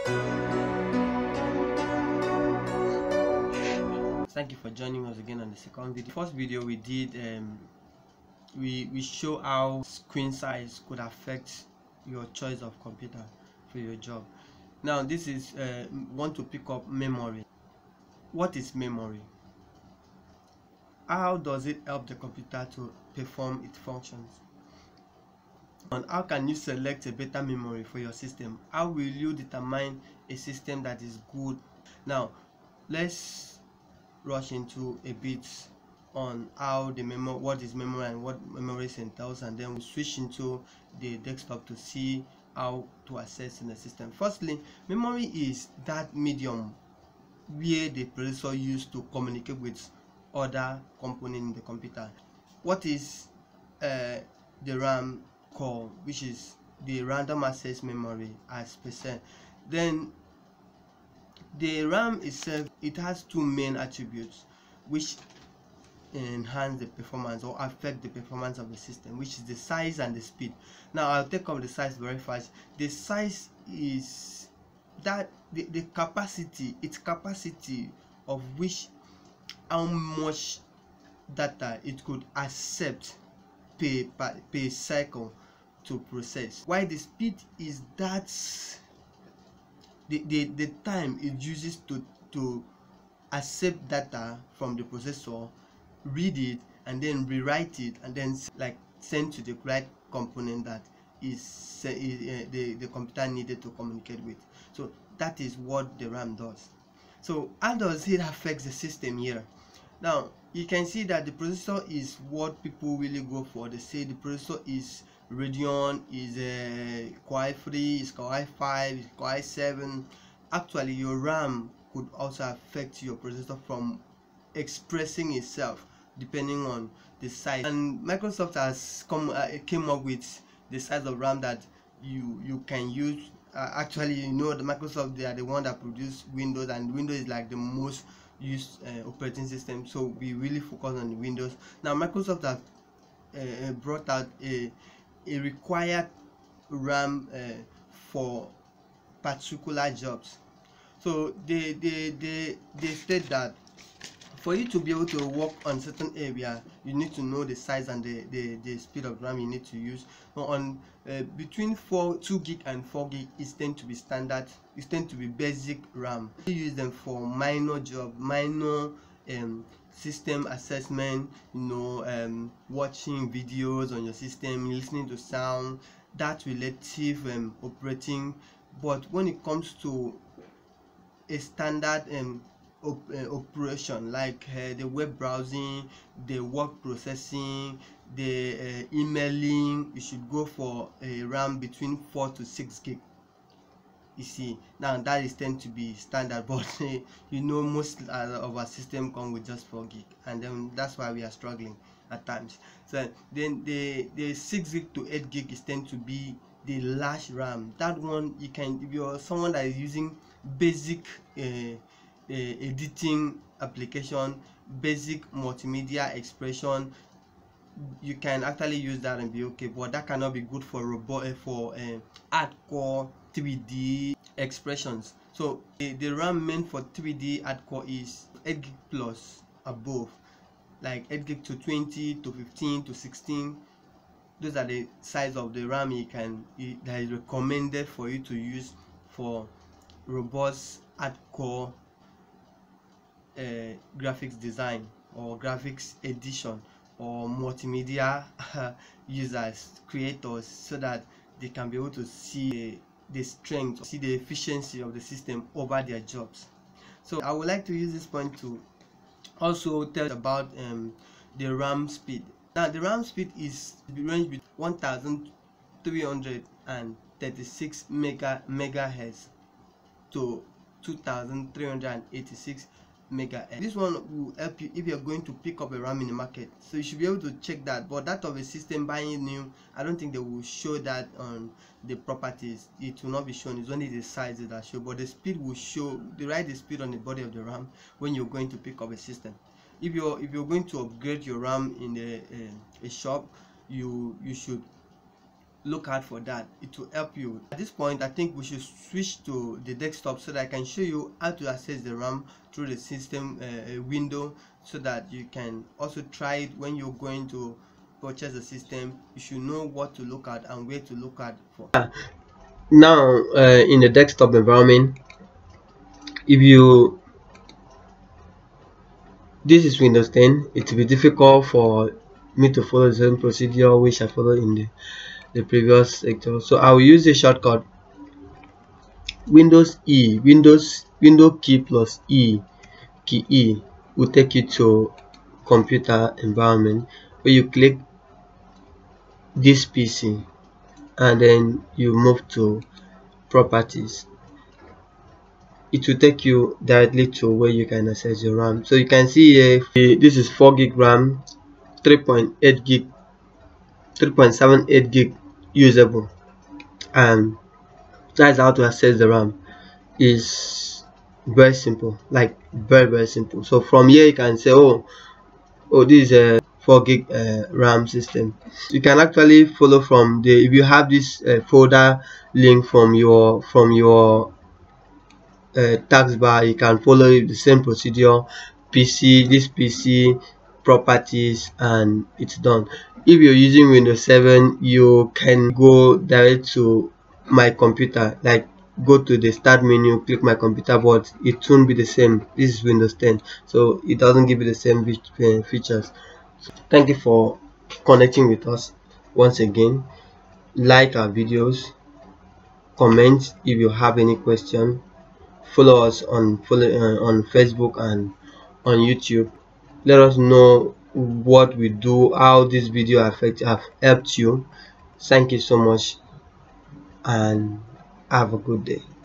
Thank you for joining us again on the second video. First video we did, we show how screen size could affect your choice of computer for your job. Now this is want to pick up memory. What is memory? How does it help the computer to perform its functions? And how can you select a better memory for your system? How will you determine a system that is good? Now let's rush into a bit on how the memory, what is memory and what memory entails, and then we switch into the desktop to see how to access in the system. Firstly, memory is that medium where the processor used to communicate with other components in the computer. What is the RAM core, which is the random access memory as percent. Then the RAM itself, it has two main attributes which enhance the performance or affect the performance of the system, which is the size and the speed. Now I'll take up the size very fast. The size is that the capacity, its capacity of which how much data it could accept per cycle to process, while the speed is that the time it uses to accept data from the processor, read it, and then rewrite it, and then like send to the right component that is the computer needed to communicate with. So that is what the RAM does. So how does it affect the system here? Now you can see that the processor is what people really go for. They say the processor is Radeon, is Core i3, is Core i5, is Core i7. Actually your RAM could also affect your processor from expressing itself depending on the size. And Microsoft has came up with the size of RAM that you can use. Actually, you know, the Microsoft, they are the one that produce Windows, and Windows is like the most used operating system, so we really focus on the Windows. Now Microsoft have brought out a required RAM for particular jobs. So they state that for you to be able to work on certain area, you need to know the size and the speed of RAM you need to use. On between 2 gig and 4 gig is tend to be standard, it tend to be basic RAM. You use them for minor job, minor system assessment, you know, watching videos on your system, listening to sound, that relative operating. But when it comes to a standard operation like the web browsing, the word processing, the emailing, you should go for a RAM between 4 to 6 gig. You see, now that is tend to be standard, but you know, most of our system come with just 4 gig, and then that's why we are struggling at times. So then the 6 gig to 8 gig is tend to be the large RAM. That one you can, if you're someone that is using basic editing application, basic multimedia expression, you can actually use that and be okay. But that cannot be good for hardcore 3D expressions. So the RAM meant for 3D hardcore is 8 gig plus above, like 8 gig to 20 to 15 to 16. Those are the size of the RAM that is recommended for you to use for robust hardcore graphics design or graphics edition or multimedia users, creators, so that they can be able to see the strength, see the efficiency of the system over their jobs. So I would like to use this point to also tell about the RAM speed. Now the RAM speed is range between 1336 megahertz to 2386 megahertz. This one will help you if you're going to pick up a RAM in the market, so you should be able to check that. But that of a system buying new, I don't think they will show that on the properties. It will not be shown, it's only the size that show, but the speed will show. They write the speed on the body of the RAM when you're going to pick up a system. If you're going to upgrade your RAM in a shop, you should look out for that. It will help you. At this point, I think we should switch to the desktop so that I can show you how to access the RAM through the system window, so that you can also try it when you're going to purchase the system. You should know what to look at and where to look at for. Now in the desktop environment, if you this is Windows 10, it will be difficult for me to follow the same procedure which I followed in the previous lecture. So I will use the shortcut Windows E, window key plus E, key E will take you to computer environment, where you click this PC and then you move to properties. It will take you directly to where you can access your RAM. So you can see here, this is 4 gig RAM, 3.8 gig, 3.78 gig usable, and that's how to access the RAM. Is very simple, like very simple. So from here you can say, oh this is a 4 gig RAM system. You can actually follow from the, if you have this folder link from your taskbar, you can follow the same procedure, this PC, properties, and it's done. If you're using Windows 7, you can go direct to my computer, like go to the start menu, click my computer, but it won't be the same. This is Windows 10, so it doesn't give you the same features. Thank you for connecting with us once again. Like our videos, comment if you have any question, follow us on Facebook and on YouTube. Let us know what we do, how this video have helped you. Thank you so much and have a good day.